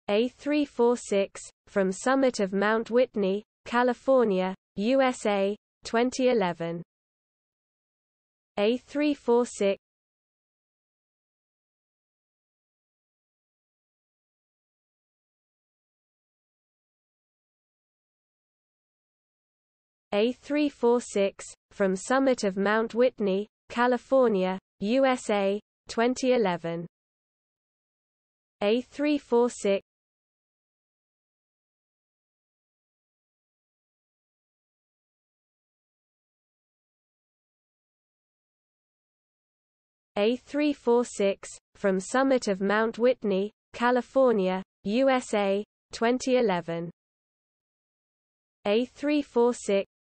A346, from summit of Mount Whitney, California, USA, 2011. A346 A346, from summit of Mount Whitney, California, USA, 2011. A346 A346, from summit of Mount Whitney, California, USA, 2011. A346